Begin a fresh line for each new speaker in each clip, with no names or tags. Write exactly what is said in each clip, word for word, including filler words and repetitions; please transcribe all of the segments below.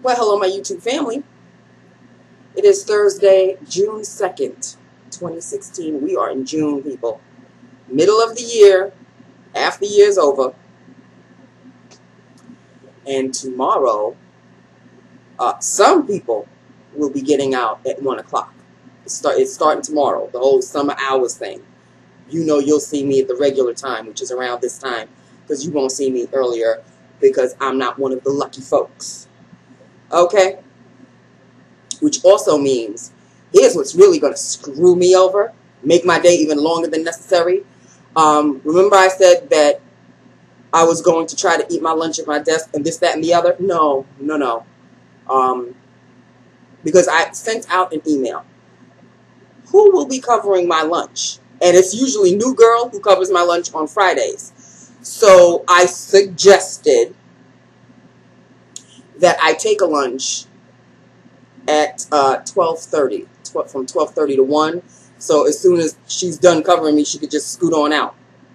Well, hello, my YouTube family. It is Thursday, June second, twenty sixteen. We are in June, people. Middle of the year. Half the year's over. And tomorrow, uh, some people will be getting out at one o'clock. It's, start, it's starting tomorrow, the whole summer hours thing. You know you'll see me at the regular time, which is around this time, because you won't see me earlier because I'm not one of the lucky folks. Okay? Which also means, here's what's really going to screw me over, make my day even longer than necessary. Um, remember I said that I was going to try to eat my lunch at my desk and this, that, and the other? No, no, no. Um, because I sent out an email. Who will be covering my lunch? And it's usually New Girl who covers my lunch on Fridays. So I suggested that I take a lunch at uh, twelve thirty, from twelve thirty to one. So as soon as she's done covering me, she could just scoot on out.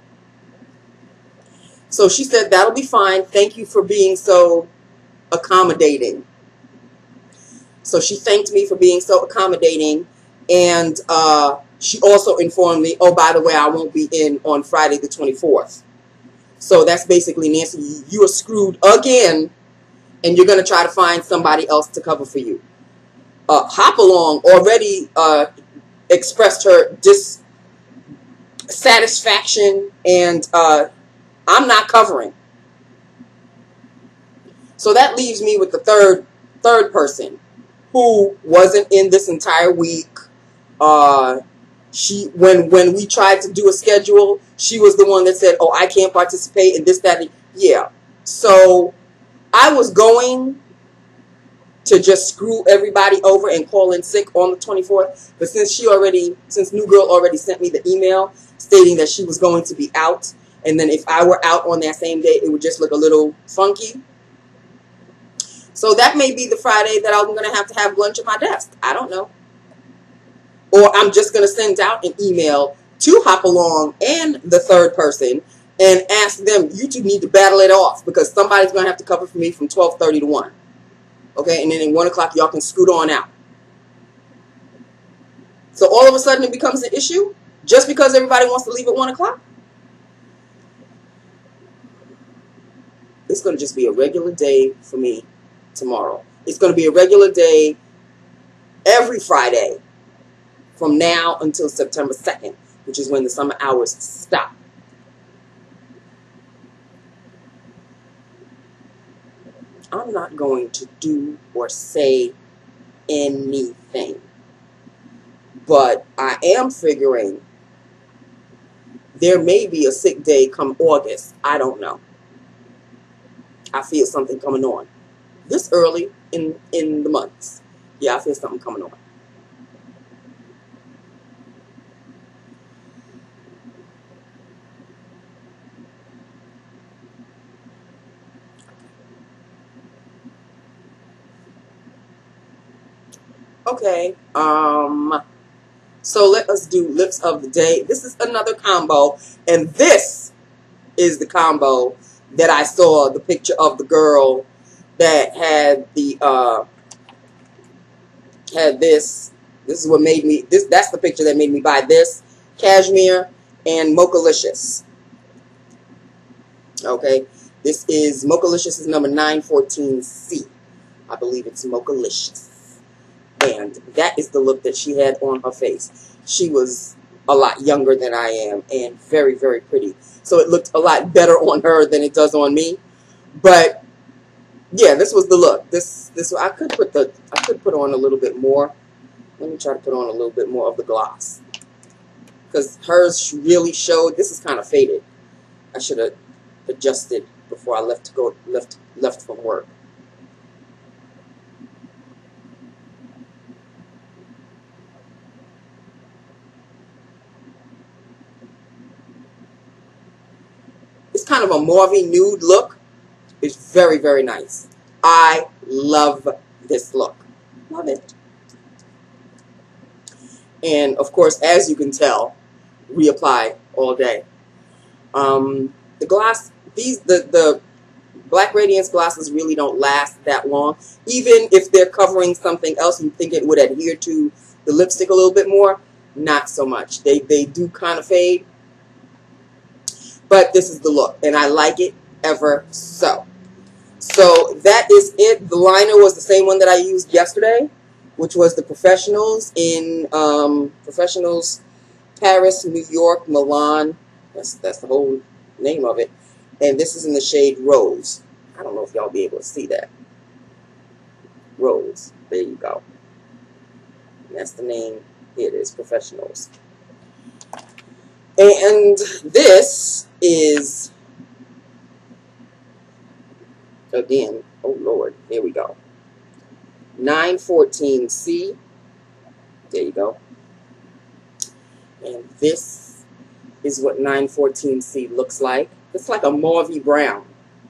So she said, that'll be fine. Thank you for being so accommodating. So she thanked me for being so accommodating. And uh, she also informed me, oh, by the way, I won't be in on Friday the twenty-fourth. So that's basically, Nancy, you are screwed again. And you're going to try to find somebody else to cover for you. Uh, Hopalong already uh, expressed her dissatisfaction, and uh, I'm not covering. So that leaves me with the third third person who wasn't in this entire week. Uh, she when when we tried to do a schedule, she was the one that said, "Oh, I can't participate in this, that, and yeah." So I was going to just screw everybody over and call in sick on the twenty-fourth. But since she already, since New Girl already sent me the email stating that she was going to be out, and then if I were out on that same day, it would just look a little funky. So that may be the Friday that I'm going to have to have lunch at my desk. I don't know. Or I'm just going to send out an email to Hopalong and the third person and ask them, you two need to battle it off because somebody's going to have to cover for me from twelve thirty to one. Okay, and then at one o'clock, y'all can scoot on out. So all of a sudden, it becomes an issue just because everybody wants to leave at one o'clock? It's going to just be a regular day for me tomorrow. It's going to be a regular day every Friday from now until September second, which is when the summer hours stop. I'm not going to do or say anything. But I am figuring there may be a sick day come August. I don't know. I feel something coming on. This early in, in the months. Yeah, I feel something coming on. Okay, um, so let us do lips of the day. This is another combo, and this is the combo that I saw the picture of the girl that had the, uh, had this. This is what made me, this. That's the picture that made me buy this, Cashmere and Mochalicious. Okay, this is, Mochalicious is number nine fourteen C. I believe it's Mochalicious. And that is the look that she had on her face. She was a lot younger than I am and very, very pretty. So it looked a lot better on her than it does on me. But yeah, this was the look. This this I could put the I could put on a little bit more. Let me try to put on a little bit more of the gloss. Because hers really showed, this is kind of faded. I should have adjusted before I left to go left left from work. It's kind of a mauvey nude look. It's very, very nice. I love this look. Love it. And, of course, as you can tell, reapply all day. Um, the gloss, these, the, the Black Radiance glosses really don't last that long. Even if they're covering something else, you think it would adhere to the lipstick a little bit more. Not so much. They, they do kind of fade. But this is the look, and I like it ever so. So that is it. The liner was the same one that I used yesterday, which was the Professionals in um, Professionals Paris, New York, Milan. That's, that's the whole name of it. And this is in the shade Rose. I don't know if y'all be able to see that. Rose. There you go. And that's the name. Here it is, Professionals. And this is, again, oh Lord, here we go. nine fourteen C. There you go. And this is what nine fourteen C looks like. It's like a mauvey brown.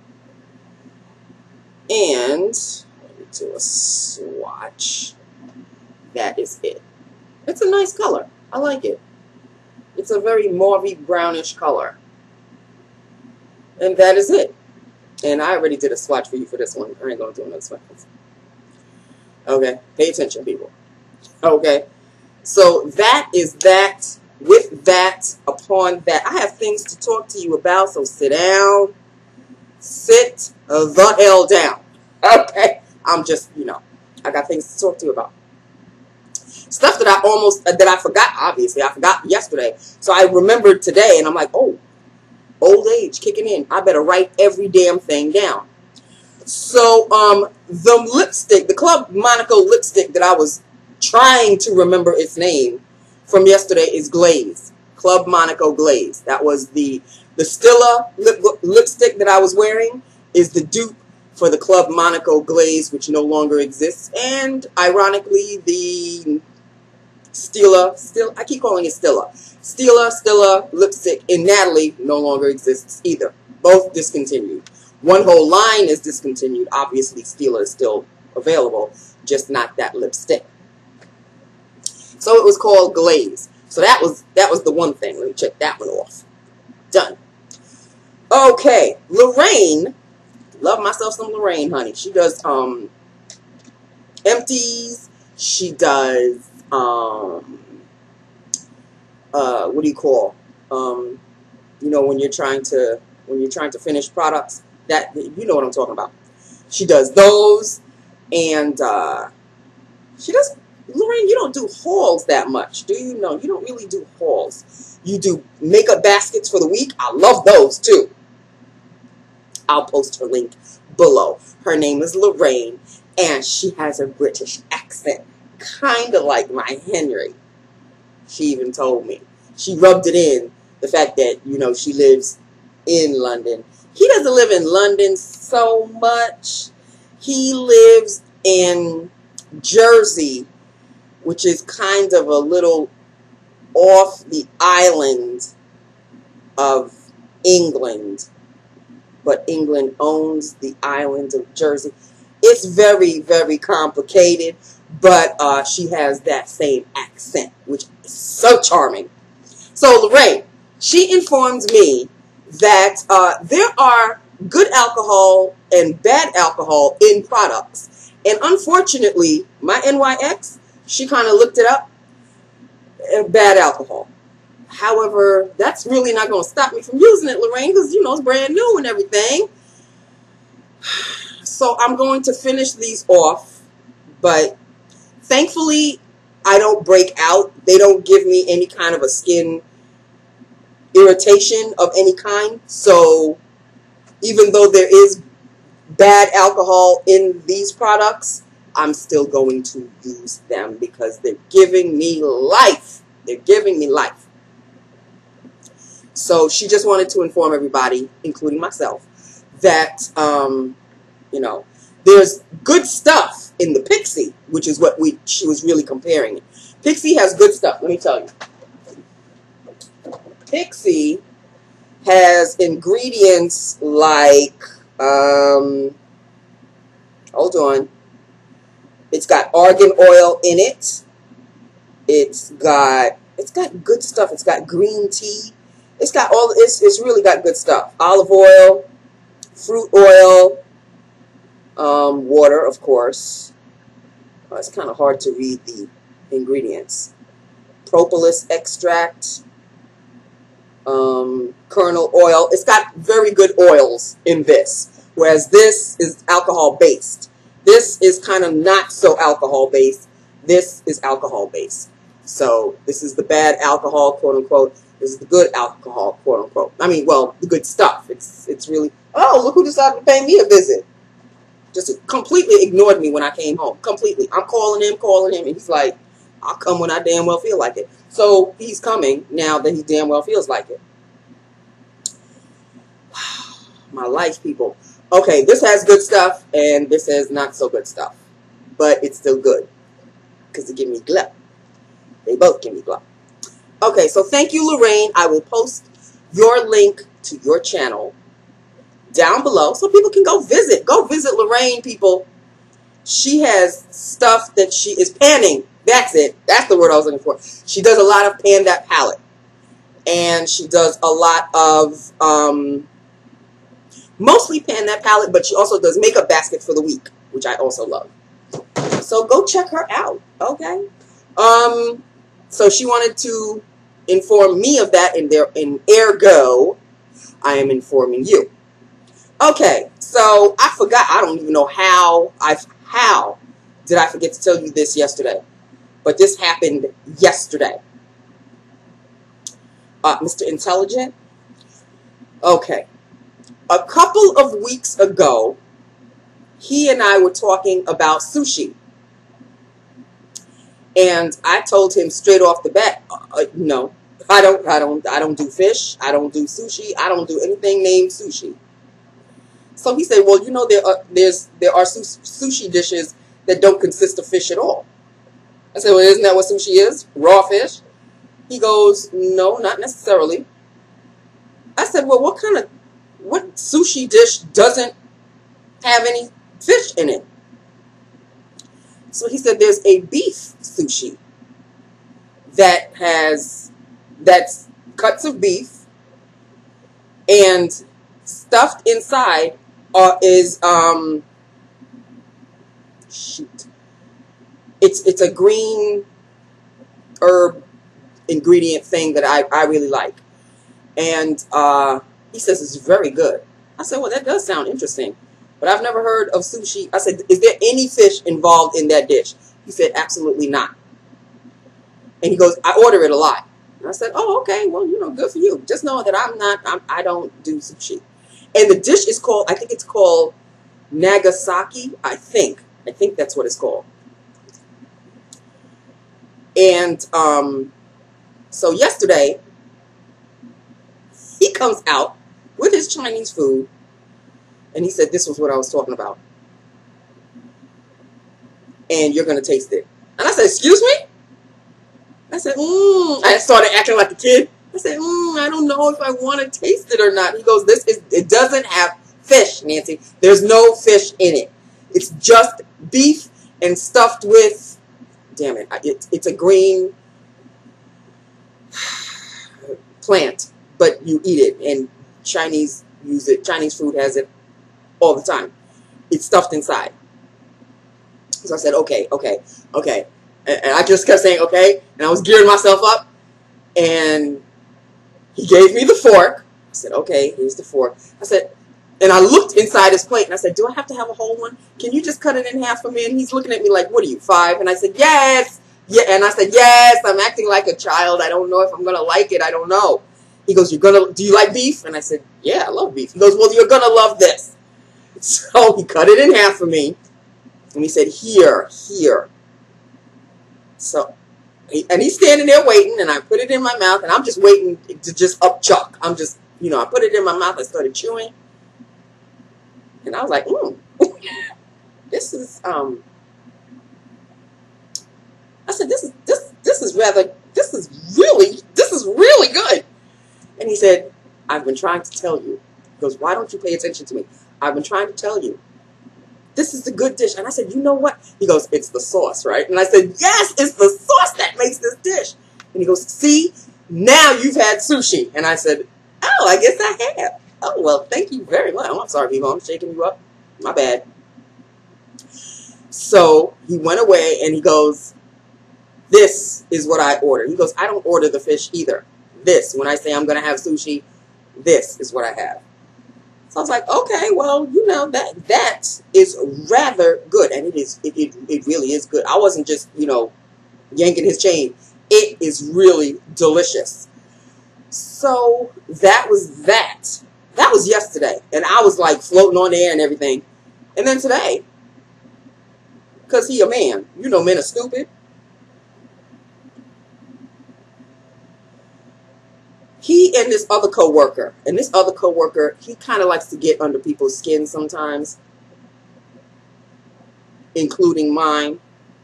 And let me do a swatch. That is it. It's a nice color. I like it. It's a very mauvey brownish color. And that is it. And I already did a swatch for you for this one. I ain't going to do another swatch. Okay. Pay attention, people. Okay. So that is that. With that, upon that, I have things to talk to you about. So sit down. Sit the hell down. Okay. I'm just, you know, I got things to talk to you about. Stuff that I almost, that I forgot, obviously. I forgot yesterday. So I remembered today, and I'm like, oh, old age kicking in. I better write every damn thing down. So, um, the lipstick, the Club Monaco lipstick that I was trying to remember its name from yesterday is Glaze. Club Monaco Glaze. That was the, the Stila lip, lipstick that I was wearing is the dupe for the Club Monaco Glaze, which no longer exists. And, ironically, the Stila, still, I keep calling it Stila. Stila, Stila lipstick in Natalie no longer exists either. Both discontinued. One whole line is discontinued. Obviously, Stila is still available, just not that lipstick. So it was called Glaze. So that was that was the one thing. Let me check that one off. Done. Okay, Lorraine. Love myself some Lorraine, honey. She does um empties. She does um uh what do you call um you know when you're trying to when you're trying to finish products, that you know what I'm talking about. She does those, and uh she does Lorraine, you don't do hauls that much, do you? No, you don't really do hauls. You do makeup baskets for the week. I love those too. I'll post her link below. Her name is Lorraine, and she has a British accent, kind of like my Henry. She even told me. She rubbed it in, the fact that, you know, she lives in London. He doesn't live in London so much. He lives in Jersey, which is kind of a little off the island of England. But England owns the island of Jersey. It's very, very complicated, but uh, she has that same accent, which is so charming. So Lorraine, she informed me that uh, there are good alcohol and bad alcohol in products. And unfortunately, my N Y X, she kind of looked it up, bad alcohol. However, that's really not going to stop me from using it, Lorraine, because, you know, it's brand new and everything. So I'm going to finish these off, but thankfully, I don't break out. They don't give me any kind of a skin irritation of any kind. So even though there is bad alcohol in these products, I'm still going to use them because they're giving me life. They're giving me life. So she just wanted to inform everybody, including myself, that, um, you know, there's good stuff in the Pixie, which is what we she was really comparing it. Pixie has good stuff, let me tell you. Pixie has ingredients like, um, hold on, it's got argan oil in it. It's got, it's got good stuff. It's got green tea. It's got all, it's, it's really got good stuff. Olive oil, fruit oil, um, water, of course. Oh, it's kind of hard to read the ingredients. Propolis extract, um, kernel oil. It's got very good oils in this, whereas this is alcohol based. This is kind of not so alcohol based. This is alcohol based. So this is the bad alcohol, quote unquote. This is the good alcohol, quote unquote. I mean, well, the good stuff. It's it's really, oh, look who decided to pay me a visit. Just completely ignored me when I came home. Completely. I'm calling him, calling him, and he's like, I'll come when I damn well feel like it. So he's coming now that he damn well feels like it. My life, people. Okay, this has good stuff, and this has not so good stuff. But it's still good. Because they give me glow. They both give me glow. Okay, so thank you, Lorraine. I will post your link to your channel down below so people can go visit. Go visit Lorraine, people. She has stuff that she is panning. That's it. That's the word I was looking for. She does a lot of pan that palette. And she does a lot of, um, mostly pan that palette, but she also does makeup baskets for the week, which I also love. So go check her out, okay? Um, so she wanted to inform me of that, and there, and ergo, I am informing you. Okay, so I forgot. I don't even know how I how did I forget to tell you this yesterday, but this happened yesterday. Uh, Mister Intelligent. Okay, a couple of weeks ago, he and I were talking about sushi, and I told him straight off the bat, uh, no, I don't, I don't, I don't do fish. I don't do sushi. I don't do anything named sushi. So he said, well, you know, there are, there's, there are sushi dishes that don't consist of fish at all. I said, well, isn't that what sushi is? Raw fish? He goes, no, not necessarily. I said, well, what kind of, what sushi dish doesn't have any fish in it? So he said, there's a beef sushi that has, that's cuts of beef and stuffed inside Uh, is um shoot it's it's a green herb ingredient thing that I, I really like, and uh, he says it's very good. I said, well, that does sound interesting, but I've never heard of sushi. I said, is there any fish involved in that dish? He said, absolutely not. And he goes, I order it a lot. And I said, oh, okay, well, you know, good for you. Just know that I'm not I'm, I don't do sushi. And the dish is called, I think it's called Nagasaki, I think. I think that's what it's called. And um, so yesterday, he comes out with his Chinese food, and he said, this was what I was talking about. And you're going to taste it. And I said, excuse me? I said, mmm. I started acting like a kid. I said, mm, I don't know if I want to taste it or not. He goes, this is, it doesn't have fish, Nancy. There's no fish in it. It's just beef and stuffed with, damn it, it it's a green plant, but you eat it, and Chinese use it. Chinese food has it all the time. It's stuffed inside. So I said, okay, okay, okay. And, and I just kept saying, okay, and I was gearing myself up, and he gave me the fork. I said, okay, here's the fork. I said, and I looked inside his plate, and I said, do I have to have a whole one? Can you just cut it in half for me? And he's looking at me like, what are you, five? And I said, yes. Yeah. And I said, yes, I'm acting like a child. I don't know if I'm going to like it. I don't know. He goes, you're going to, do you like beef? And I said, yeah, I love beef. He goes, well, you're going to love this. So he cut it in half for me, and he said, here, here. So, and he's standing there waiting, and I put it in my mouth, and I'm just waiting to just upchuck. I'm just, you know, I put it in my mouth, I started chewing, and I was like, mm, this is, um, I said, this is, this, this is rather, this is really, this is really good. And he said, I've been trying to tell you. He goes, why don't you pay attention to me? I've been trying to tell you. This is the good dish. And I said, you know what? He goes, it's the sauce, right? And I said, yes, it's the sauce that makes this dish. And he goes, see, now you've had sushi. And I said, oh, I guess I have. oh, well, thank you very much. Oh, I'm sorry, people. I'm shaking you up. My bad. So he went away and he goes, this is what I ordered. He goes, I don't order the fish either. This, when I say I'm going to have sushi, this is what I have. So I was like, okay, well, you know, that that is rather good. And it is, it, it, it really is good. I wasn't just, you know, yanking his chain. It is really delicious. So that was that. That was yesterday. And I was like floating on the air and everything. And then today, because he a man. You know, men are stupid. He and this other coworker, and this other coworker, he kind of likes to get under people's skin sometimes, including mine.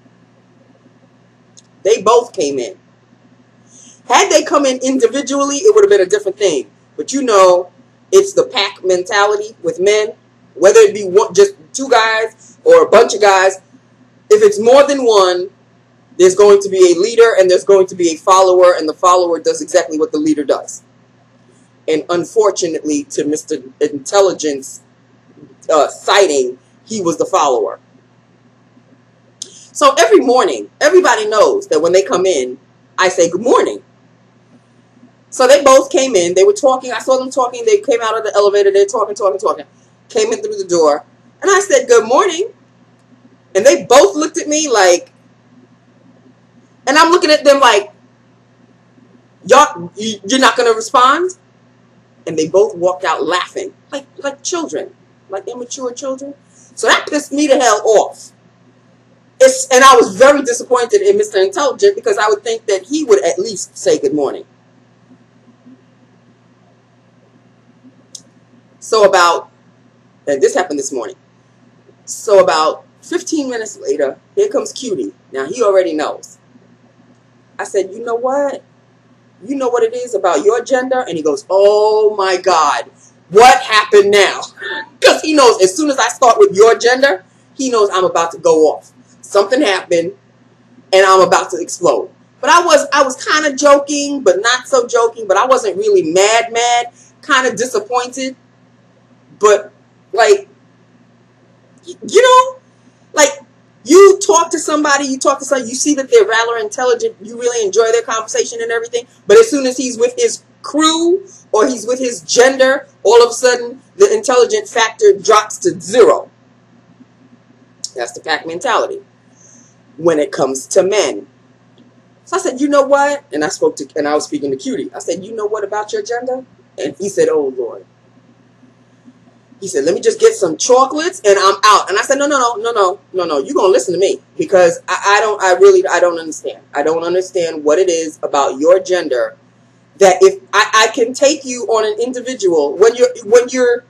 They both came in. Had they come in individually, it would have been a different thing. But you know, it's the pack mentality with men. Whether it be one, just two guys or a bunch of guys, if it's more than one, there's going to be a leader and there's going to be a follower, and the follower does exactly what the leader does. And unfortunately, to Mister Intelligence uh, sighting, he was the follower. So every morning, everybody knows that when they come in, I say good morning. So they both came in. They were talking. I saw them talking. They came out of the elevator. They're talking, talking, talking. Came in through the door. And I said, good morning. And they both looked at me like, and I'm looking at them like, y'all, you're not going to respond? And they both walked out laughing, like like children, like immature children. So that pissed me the hell off. It's, and I was very disappointed in Mister Intelligent, because I would think that he would at least say good morning. So about, and this happened this morning. So about fifteen minutes later, here comes Cutie. Now he already knows. I said, you know what? You know what it is about your gender? And he goes, oh my God, what happened now? Because he knows as soon as I start with your gender, he knows I'm about to go off. Something happened and I'm about to explode. But I was I was kind of joking, but not so joking. But I wasn't really mad, mad, kind of disappointed. But like, you know, like, you talk to somebody, you talk to somebody, you see that they're rather intelligent, you really enjoy their conversation and everything, but as soon as he's with his crew or he's with his gender, all of a sudden the intelligent factor drops to zero. That's the pack mentality when it comes to men. So I said, you know what? And I spoke to, and I was speaking to Cutie. I said, you know what about your gender? And he said, oh Lord. He said, let me just get some chocolates and I'm out. And I said, no, no, no, no, no, no, no. You're going to listen to me, because I, I don't, I really, I don't understand. I don't understand what it is about your gender that if I, I can take you on an individual, when you're, when you're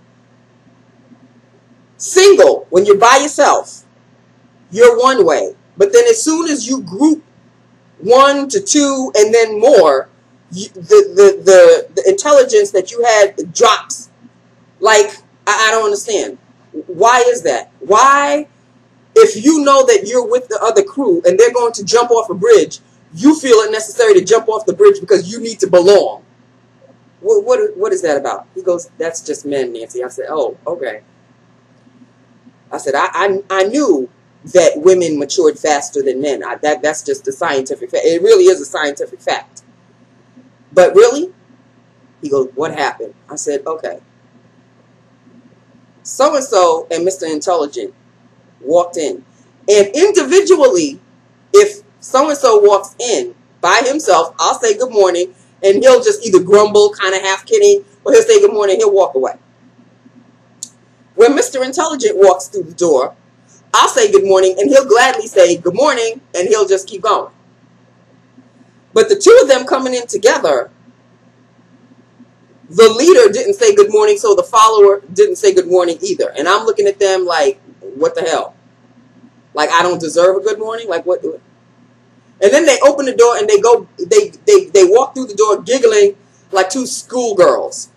single, when you're by yourself, you're one way. But then as soon as you group one to two and then more, you, the, the, the, the intelligence that you had drops. Like, I don't understand. Why is that? Why, if you know that you're with the other crew and they're going to jump off a bridge, you feel it necessary to jump off the bridge because you need to belong? What, what, what is that about? He goes, that's just men, Nancy. I said, oh, okay. I said, I, I, I knew that women matured faster than men. I, that, that's just a scientific fact. It really is a scientific fact. But really? He goes, what happened? I said, okay. So-and-so and Mister Intelligent walked in. And individually, if so-and-so walks in by himself, I'll say good morning, and he'll just either grumble, kind of half kidding, or he'll say good morning, he'll walk away. When Mister Intelligent walks through the door, I'll say good morning, and he'll gladly say good morning, and he'll just keep going. But the two of them coming in together, the leader didn't say good morning, so the follower didn't say good morning either. And I'm looking at them like, what the hell? Like, I don't deserve a good morning? Like, what? And then they open the door and they go, they, they, they walk through the door giggling like two schoolgirls.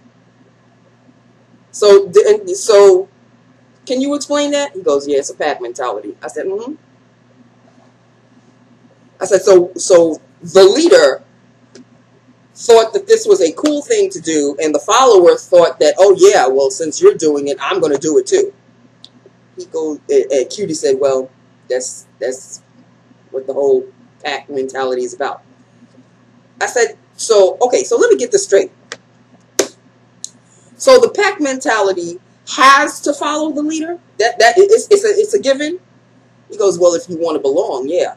So, so, can you explain that? He goes, yeah, it's a pack mentality. I said, mm-hmm. I said, so, so the leader thought that this was a cool thing to do, and the follower thought that, oh yeah, well, since you're doing it, I'm going to do it too. He goes, and Cutie said, well, that's that's what the whole pack mentality is about. I said, so, okay, so let me get this straight. So the pack mentality has to follow the leader? That that is it's a it's a given? He goes, well, if you want to belong, yeah.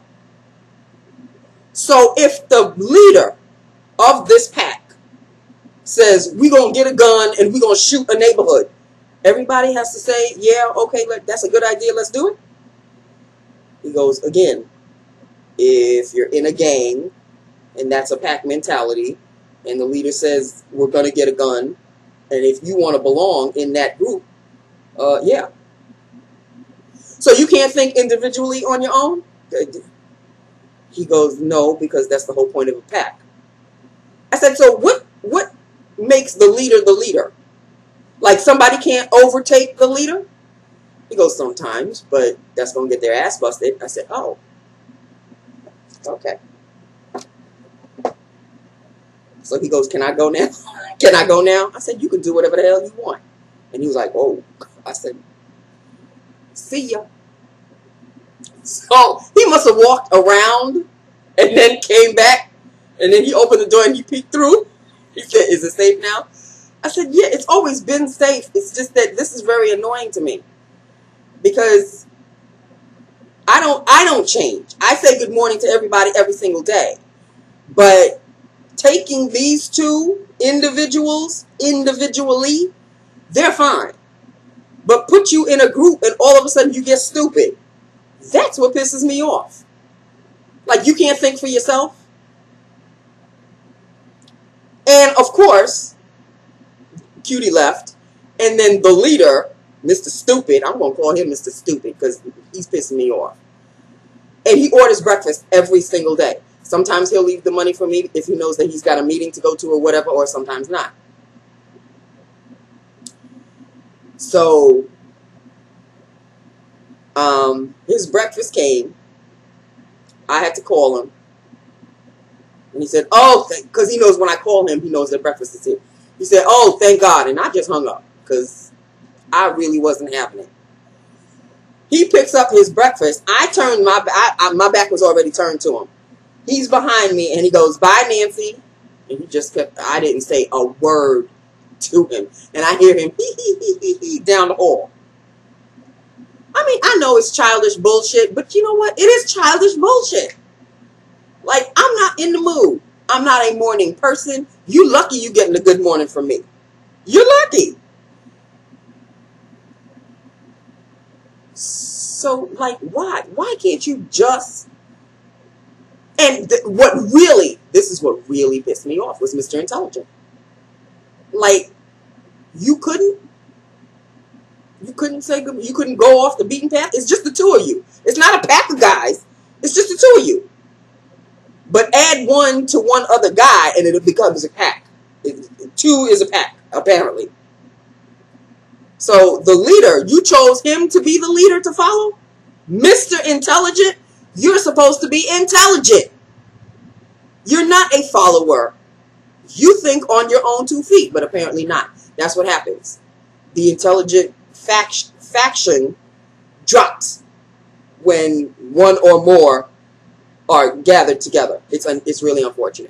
So if the leader of this pack says, we're going to get a gun and we're going to shoot a neighborhood, everybody has to say, yeah, okay, that's a good idea, let's do it? He goes, again, if you're in a gang and that's a pack mentality and the leader says, we're going to get a gun, and if you want to belong in that group, uh, yeah. So you can't think individually on your own? He goes, no, because that's the whole point of a pack. I said, so what, what makes the leader the leader? Like somebody can't overtake the leader? He goes, sometimes, but that's going to get their ass busted. I said, oh, okay. So he goes, can I go now? Can I go now? I said, you can do whatever the hell you want. And he was like, oh. I said, see ya. So he must have walked around and then came back. And then he opened the door and he peeked through. He said, is it safe now? I said, yeah, it's always been safe. It's just that this is very annoying to me. Because I don't, I don't change. I say good morning to everybody every single day. But taking these two individuals individually, they're fine. But put you in a group and all of a sudden you get stupid. That's what pisses me off. Like you can't think for yourself. And of course, Cutie left. And then the leader, Mister Stupid, I'm going to call him Mister Stupid because he's pissing me off. And he orders breakfast every single day. Sometimes he'll leave the money for me if he knows that he's got a meeting to go to or whatever, or sometimes not. So, um, his breakfast came. I had to call him. And he said, oh, because he knows when I call him, he knows that breakfast is here. He said, oh, thank God. And I just hung up because I really wasn't having it. He picks up his breakfast. I turned my, I, I, my back was already turned to him. He's behind me and he goes, bye, Nancy. And he just kept, I didn't say a word to him. And I hear him hee hee hee hee hee down the hall. I mean, I know it's childish bullshit, but you know what? It is childish bullshit. Like, I'm not in the mood. I'm not a morning person. You lucky you getting a good morning from me. You're lucky. So, like, why? Why can't you just... And th what really, this is what really pissed me off, was Mister Intelligent. Like, you couldn't, you couldn't say, you couldn't go off the beaten path. It's just the two of you. It's not a pack of guys. It's just the two of you. But add one to one other guy and it becomes a pack. It, two is a pack, apparently. So the leader, you chose him to be the leader to follow? Mister Intelligent, you're supposed to be intelligent. You're not a follower. You think on your own two feet, but apparently not. That's what happens. The intelligent fact faction drops when one or more are gathered together. It's, un it's really unfortunate.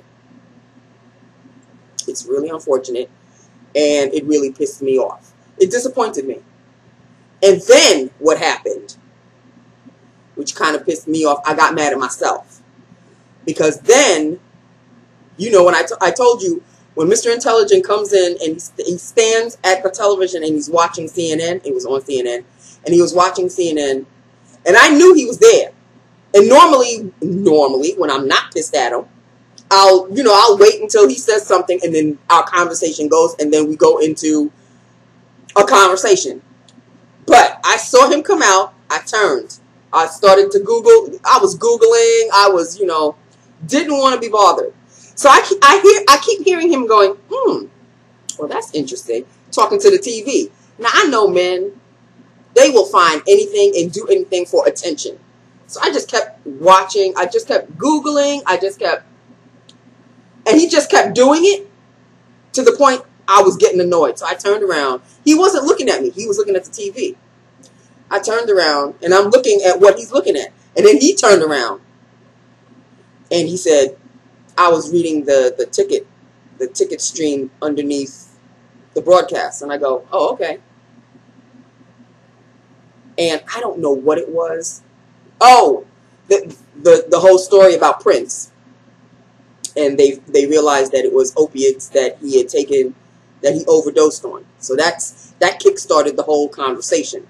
It's really unfortunate, and it really pissed me off. It disappointed me. And then what happened, which kind of pissed me off, I got mad at myself. Because then, you know, when I, t I told you, when Mister Intelligent comes in and he, he stands at the television and he's watching C N N, it was on C N N, and he was watching C N N, and I knew he was there. And normally, normally, when I'm not pissed at him, I'll, you know, I'll wait until he says something and then our conversation goes and then we go into a conversation. But I saw him come out, I turned. I started to Google, I was Googling, I was, you know, didn't want to be bothered. So I, I, hear, I keep hearing him going, hmm, well, that's interesting, talking to the T V. Now, I know men, they will find anything and do anything for attention. So I just kept watching, I just kept Googling, I just kept, and And he just kept doing it to the point I was getting annoyed. So I turned around. He wasn't looking at me. He was looking at the T V. I turned around, and I'm looking at what he's looking at. And then he turned around, and he said, I was reading the, the ticket, the ticket stream underneath the broadcast. And I go, oh, okay. And I don't know what it was. Oh, the, the, the whole story about Prince. And they, they realized that it was opiates that he had taken, that he overdosed on. So that's, that kick-started the whole conversation.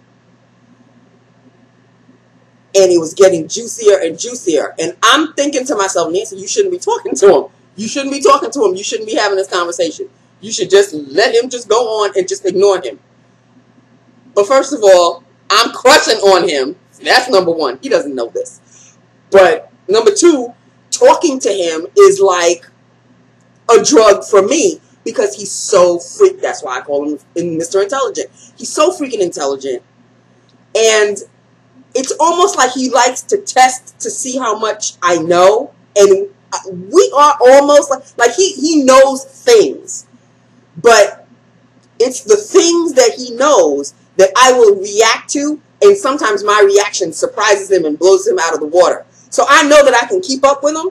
And it was getting juicier and juicier. And I'm thinking to myself, Nancy, you shouldn't be talking to him. You shouldn't be talking to him. You shouldn't be having this conversation. You should just let him just go on and just ignore him. But first of all, I'm crushing on him. That's number one. He doesn't know this. But number two, talking to him is like a drug for me because he's so freak. That's why I call him Mister Intelligent. He's so freaking intelligent. And it's almost like he likes to test to see how much I know. And we are almost like, like he, he knows things. But it's the things that he knows that I will react to. And sometimes my reaction surprises him and blows him out of the water. So I know that I can keep up with him.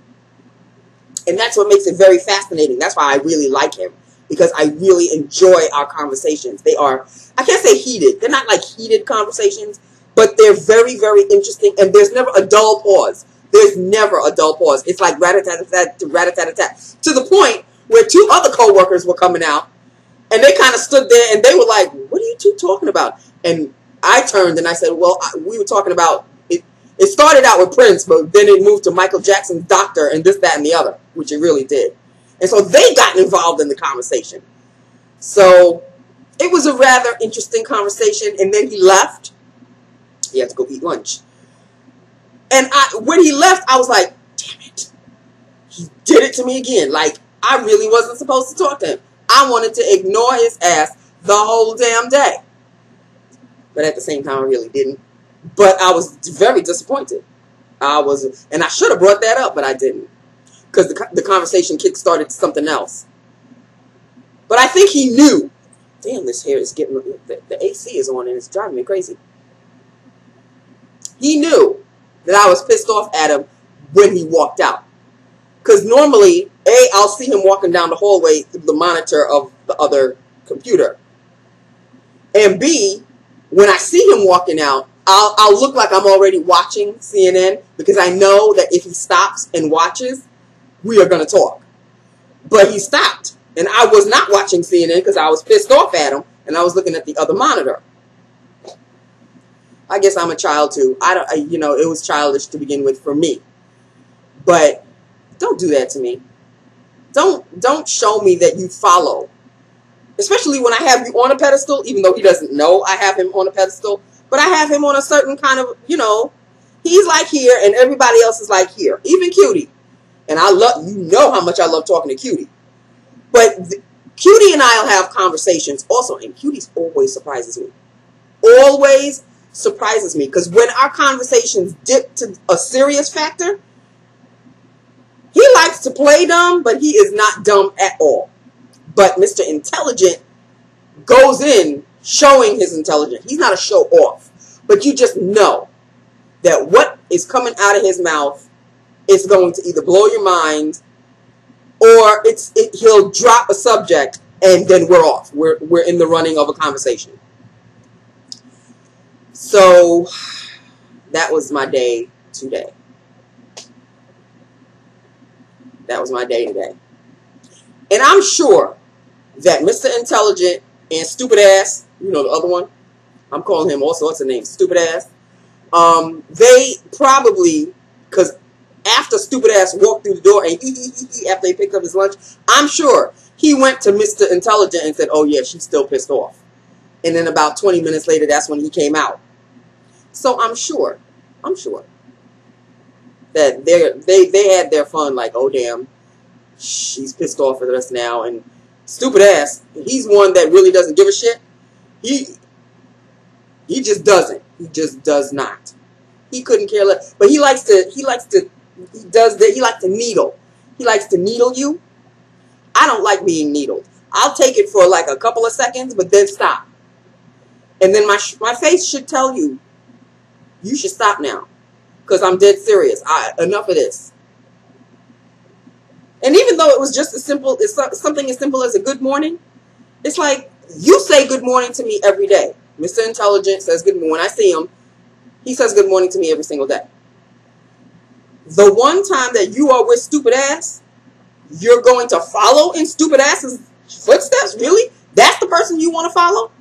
And that's what makes it very fascinating. That's why I really like him. Because I really enjoy our conversations. They are, I can't say heated. They're not like heated conversations. But they're very, very interesting. And there's never a dull pause. There's never a dull pause. It's like rat-a-tat-a-tat to rat-a-tat-a-tat. To the point where two other co-workers were coming out. And they kind of stood there and they were like, what are you two talking about? And I turned and I said, well, I, we were talking about, it, it started out with Prince, but then it moved to Michael Jackson's doctor and this, that, and the other, which it really did. And so they got involved in the conversation. So it was a rather interesting conversation. And then he left. He had to go eat lunch. And I, when he left, I was like, damn it. He did it to me again. Like, I really wasn't supposed to talk to him. I wanted to ignore his ass the whole damn day. But at the same time, I really didn't. But I was very disappointed. I was, and I should have brought that up, but I didn't. Because the, the conversation kick-started something else. But I think he knew. Damn, this hair is getting, the, the A C is on and it's driving me crazy. He knew that I was pissed off at him when he walked out. Because normally, A, I'll see him walking down the hallway through the monitor of the other computer. And B, when I see him walking out, I'll, I'll look like I'm already watching C N N because I know that if he stops and watches, we are going to talk. But he stopped. And I was not watching C N N because I was pissed off at him and I was looking at the other monitor. I guess I'm a child too. I don't, I, you know, it was childish to begin with for me. But don't do that to me. Don't, don't show me that you follow. Especially when I have you on a pedestal, even though he doesn't know I have him on a pedestal. But I have him on a certain kind of, you know, he's like here and everybody else is like here. Even Cutie. And I love, you know how much I love talking to Cutie. But the, Cutie and I will have conversations also. And Cutie always surprises me. Always surprises me. Because when our conversations dip to a serious factor, he likes to play dumb, but he is not dumb at all. But Mister Intelligent goes in showing his intelligence. He's not a show off. But you just know that what is coming out of his mouth is going to either blow your mind or it's it, he'll drop a subject and then we're off. We're, we're in the running of a conversation. So that was my day today. That was my day today. And I'm sure that Mister Intelligent and Stupid Ass, you know the other one, I'm calling him all sorts of names, Stupid Ass, um, they probably, because after Stupid Ass walked through the door and he, he, he, he, after they picked up his lunch, I'm sure he went to Mister Intelligent and said, oh yeah, she's still pissed off. And then about twenty minutes later, that's when he came out. So I'm sure, I'm sure that they they they had their fun, like, oh damn, she's pissed off at us now. And Stupid Ass, he's one that really doesn't give a shit. He he just doesn't. He just does not. He couldn't care less. But he likes to he likes to he does that he likes to needle. He likes to needle you. I don't like being needled. I'll take it for like a couple of seconds, but then stop. And then my, my face should tell you, you should stop now. Because I'm dead serious. I, enough of this. And even though it was just as simple, as something as simple as a good morning, it's like, you say good morning to me every day. Mister Intelligent says good morning. When I see him, he says good morning to me every single day. The one time that you are with stupid ass, you're going to follow in stupid ass's footsteps? Really? That's the person you want to follow?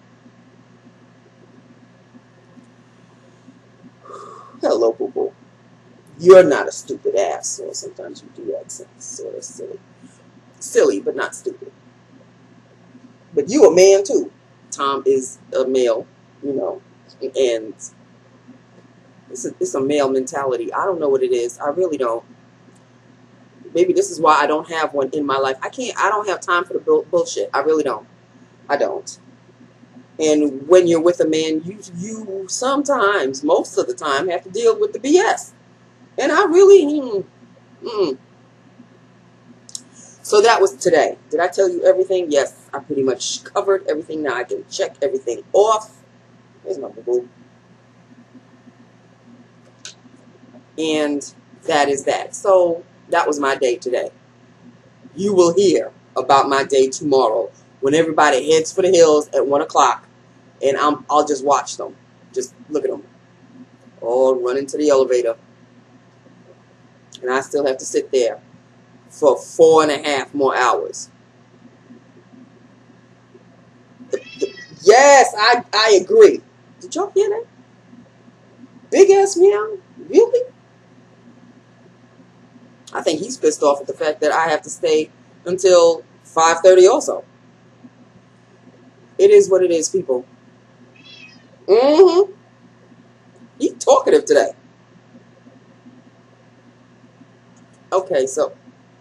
Hello, boo-boo. You're not a stupid ass. Or sometimes you do that sort of silly. Silly, but not stupid. But you a man, too. Tom is a male, you know. And it's a, it's a male mentality. I don't know what it is. I really don't. Maybe this is why I don't have one in my life. I can't, I don't have time for the bull bullshit. I really don't. I don't. And when you're with a man, you, you sometimes, most of the time, have to deal with the B S. And I really, mm, mm. So that was today. Did I tell you everything? Yes, I pretty much covered everything. Now I can check everything off. There's my boo-boo. And that is that. So that was my day today. You will hear about my day tomorrow when everybody heads for the hills at one o'clock. And I'm, I'll just watch them. Just look at them. All run into the elevator. And I still have to sit there for four and a half more hours. The, the, yes, I, I agree. Did y'all hear that? Big ass meow? Really? I think he's pissed off at the fact that I have to stay until five thirty also. It is what it is, people. Mm-hmm. He's talkative today. Okay, so.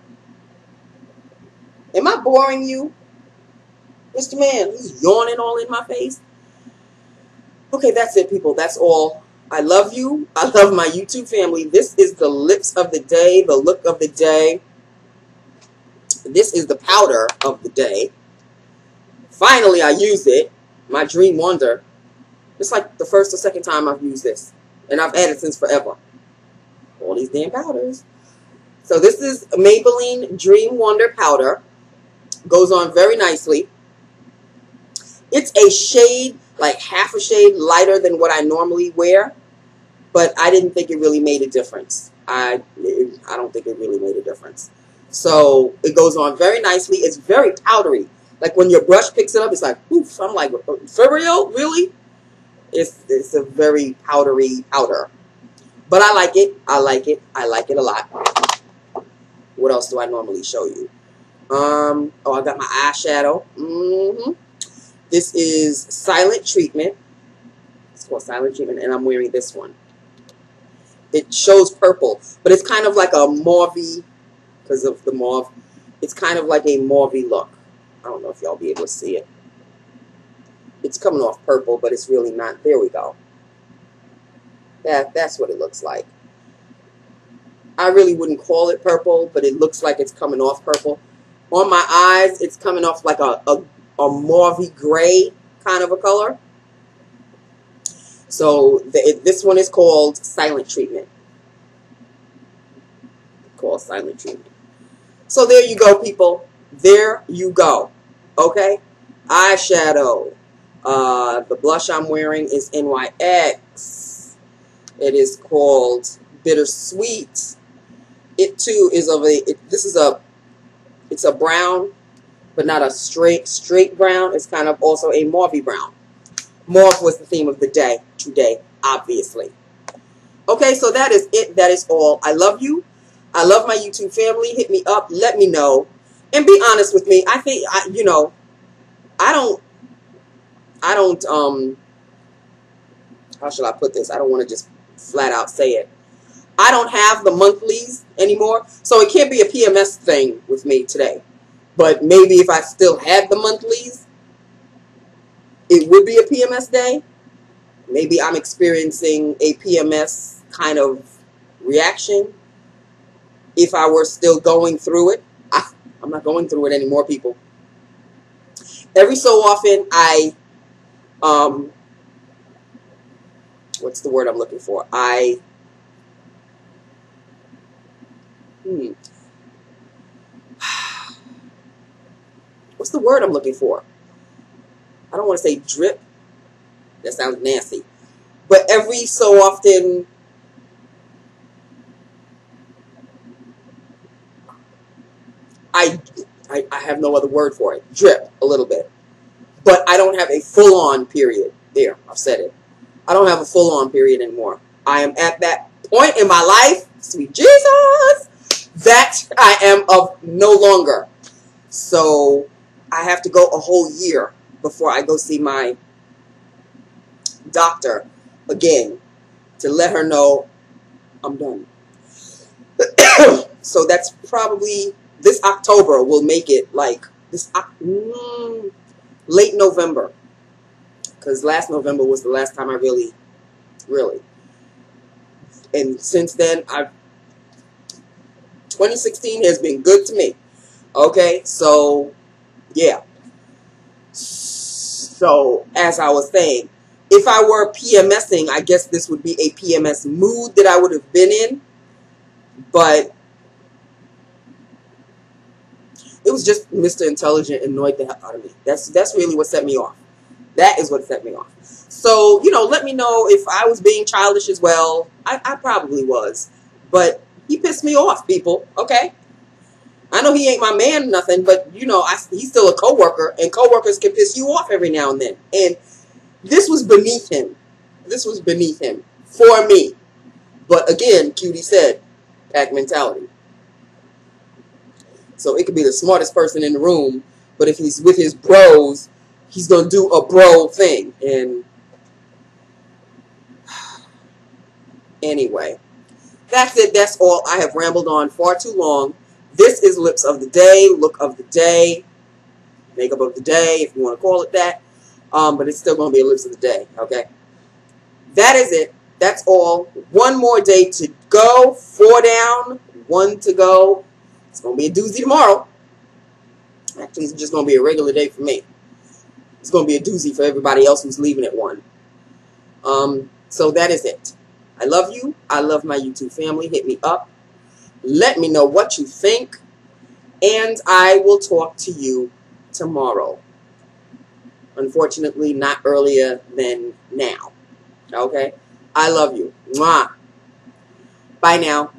Am I boring you? Mister Man, he's yawning all in my face. Okay, that's it, people. That's all. I love you. I love my YouTube family. This is the lips of the day, the look of the day. This is the powder of the day. Finally, I used it. My Dream Wonder. It's like the first or second time I've used this. And I've had it since forever. All these damn powders. So this is Maybelline Dream Wonder powder. Goes on very nicely. It's a shade, like half a shade lighter than what I normally wear. But I didn't think it really made a difference. I, I don't think it really made a difference. So it goes on very nicely. It's very powdery. Like when your brush picks it up, it's like, oof. I'm like, for real? Really? It's, it's a very powdery powder. But I like it. I like it. I like it a lot. What else do I normally show you? Um, oh, I got my eyeshadow. Mm-hmm. This is Silent Treatment. It's called Silent Treatment, and I'm wearing this one. It shows purple, but it's kind of like a mauve-y, because of the mauve. It's kind of like a mauve-y look. I don't know if y'all be able to see it. It's coming off purple, but it's really not. There we go. That, that's what it looks like. I really wouldn't call it purple, but it looks like it's coming off purple. On my eyes, it's coming off like a, a, a mauve-y gray kind of a color. So the, it, this one is called Silent Treatment. Called Silent Treatment. So there you go, people. There you go. Okay? Eyeshadow. Uh, the blush I'm wearing is N Y X. It is called Bittersweet. It too is of a, it, this is a, it's a brown, but not a straight, straight brown. It's kind of also a mauve brown. Mauve was the theme of the day today, obviously. Okay, so that is it. That is all. I love you. I love my YouTube family. Hit me up. Let me know. And be honest with me. I think, I, you know, I don't, I don't, um, how should I put this? I don't want to just flat out say it. I don't have the monthlies anymore, so it can't be a P M S thing with me today. But maybe if I still had the monthlies, it would be a P M S day. Maybe I'm experiencing a P M S kind of reaction. if I were still going through it. I, I'm not going through it anymore, people. Every so often, I, um, what's the word I'm looking for? I, hmm, what's the word I'm looking for? I don't want to say drip. That sounds nasty. But every so often, I, I, I have no other word for it. Drip a little bit. But I don't have a full-on period. There, I've said it. I don't have a full-on period anymore. I am at that point in my life, sweet Jesus, that I am of no longer. So I have to go a whole year before I go see my doctor again to let her know I'm done. So that's probably this October will make it like this mm, late November, because last November was the last time I really, really, and since then I've twenty sixteen has been good to me. Okay, so yeah. So as I was saying, if I were PMSing, I guess this would be a P M S mood that I would have been in, but it was just Mister Intelligent annoyed the hell out of me. That's that's really what set me off. That is what set me off. So, you know, let me know if I was being childish as well. I, I probably was. But he pissed me off, people. Okay? I know he ain't my man or nothing, but, you know, I, he's still a coworker, and coworkers can piss you off every now and then. And this was beneath him. This was beneath him. For me. But, again, Cutie said, pack mentality. So it could be the smartest person in the room, but if he's with his bros, he's going to do a bro thing. And anyway, that's it. That's all. I have rambled on far too long. This is Lips of the Day, Look of the Day, Makeup of the Day, if you want to call it that. Um, but it's still going to be a Lips of the Day, okay? That is it. That's all. One more day to go. Four down, one to go. It's going to be a doozy tomorrow. Actually, it's just going to be a regular day for me. It's going to be a doozy for everybody else who's leaving at one. Um, so that is it. I love you. I love my YouTube family. Hit me up. Let me know what you think. And I will talk to you tomorrow. Unfortunately, not earlier than now. Okay? I love you. Mwah. Bye now.